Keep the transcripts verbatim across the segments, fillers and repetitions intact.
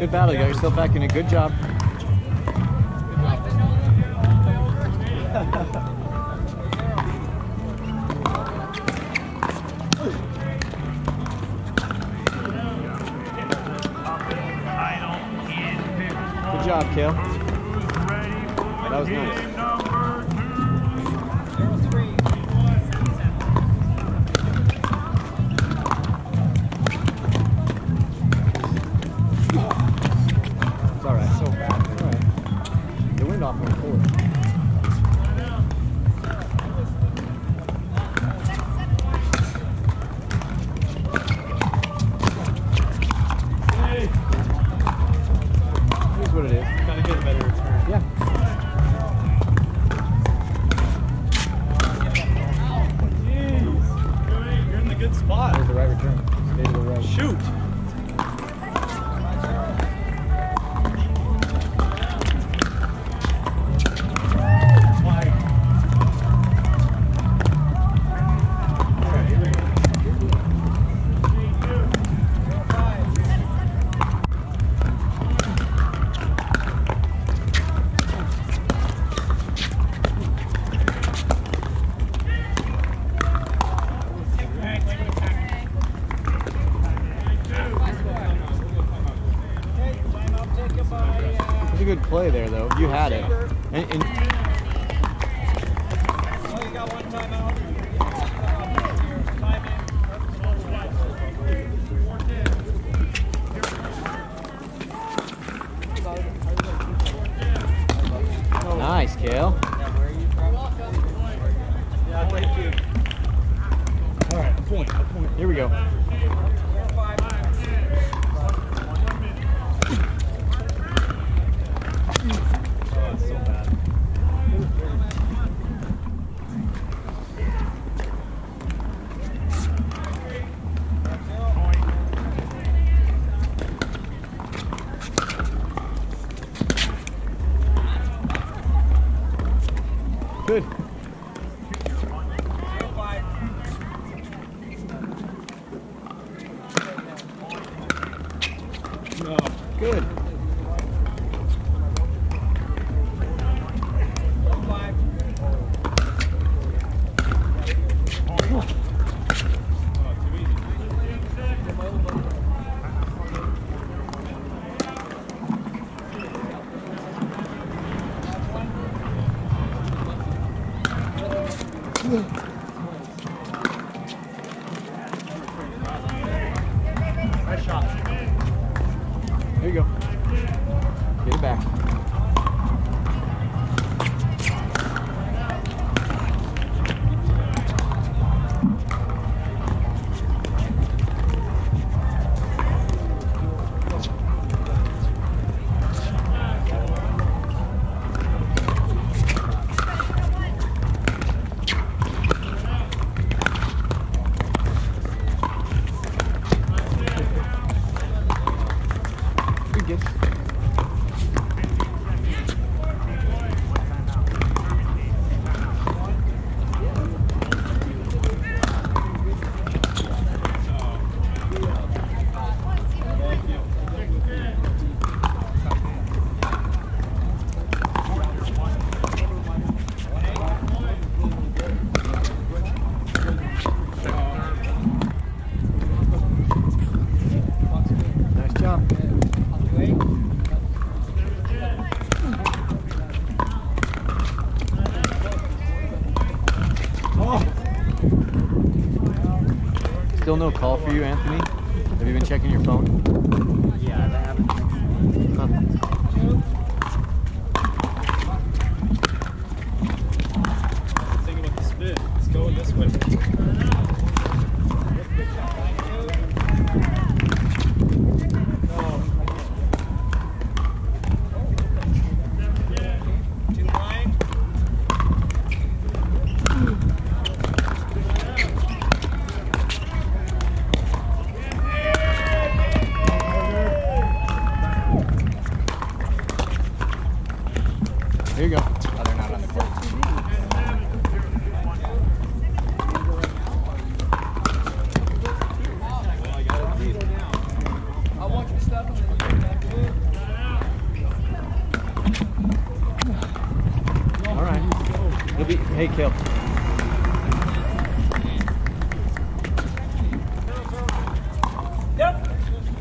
Good battle. You got yourself back in a good job. Good job, Kale. That was nice. It's all right. So bad. It's all right. The wind off went forward. Here's what it is. Gotta get a better return. Yeah. Jeez. You're in the good spot. There's the right return. Stay to the right. Shoot. It was a good play there, though. You had it. And, and nice, Kale. Yeah, thank you. All right, a point, a point. Here we go. Oh, it's so bad. Good. No. Good. Oh, too easy. Nice shot. There you go. Get it back. Good gift. Nice job. Still no call for you, Anthony? Have you been checking your phone? Yeah, they haven't. Huh. Think about the spin. It's going this way. Too wide. Here you go. Oh, they're not on the court. I want your stuff. Hey, Kill. Yep.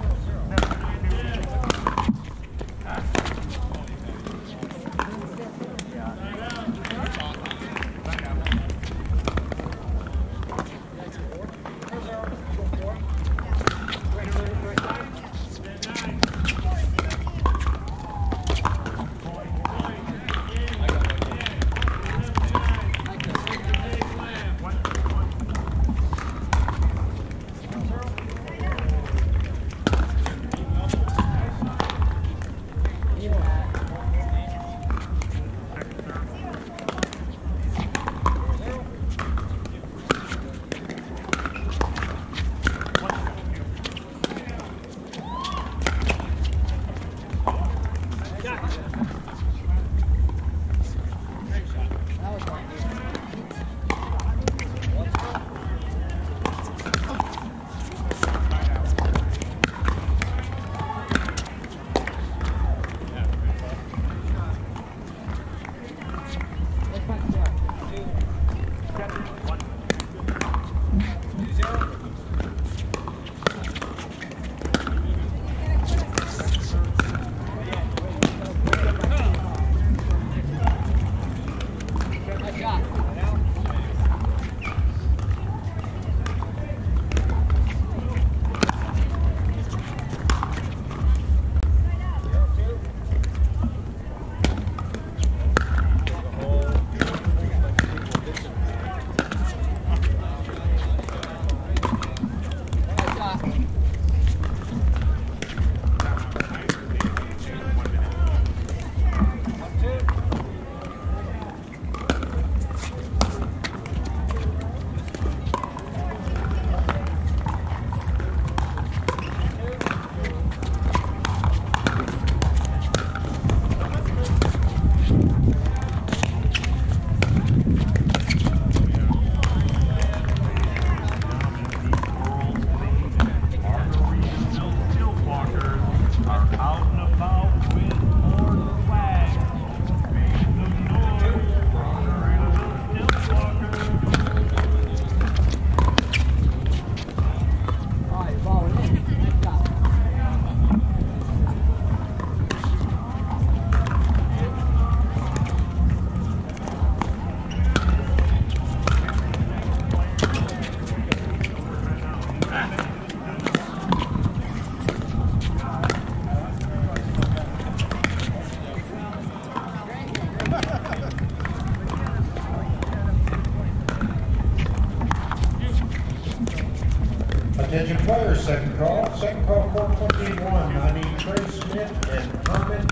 Attention players, second call. Second call, four twenty-one. I need Trey Smith and Herman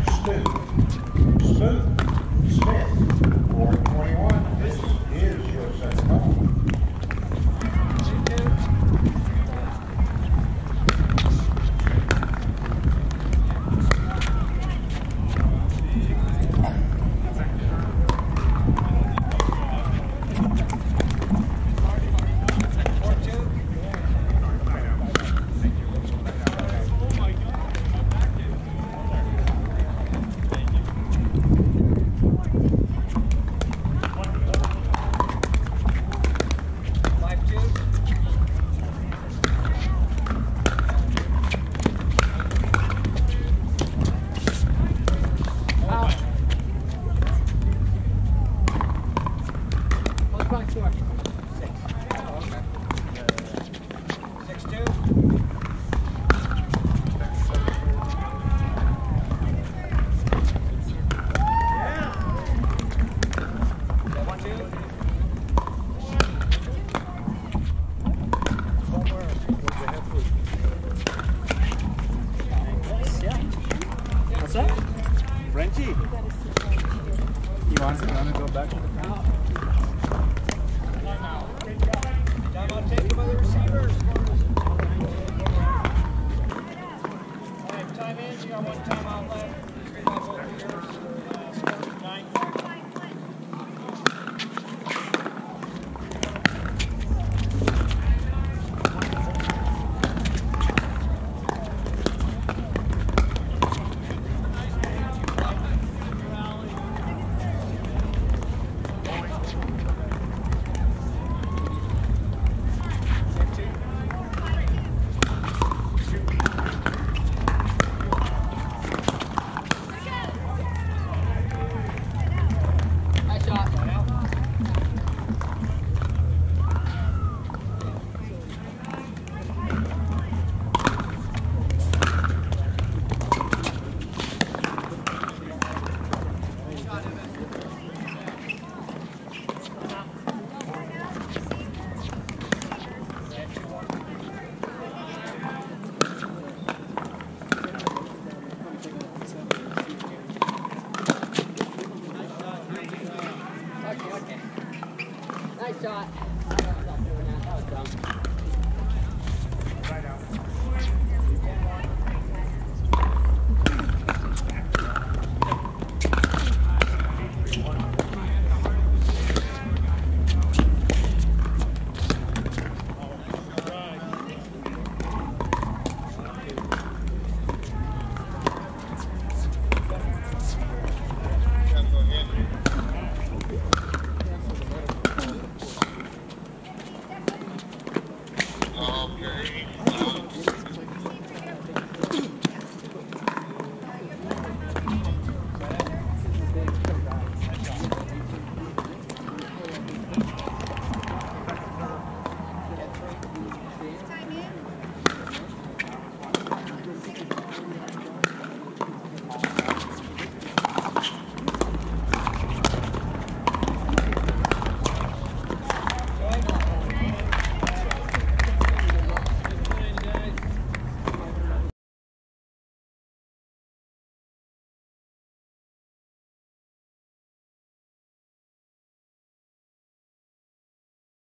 Spoot. Spoot, Smith, four twenty-one. This is your second call. What's up? Frenchie? You want to go back to the crowd? Time out, take by the receivers. All right, time in. You got one time out left. Three by both years. Uh, start at nine.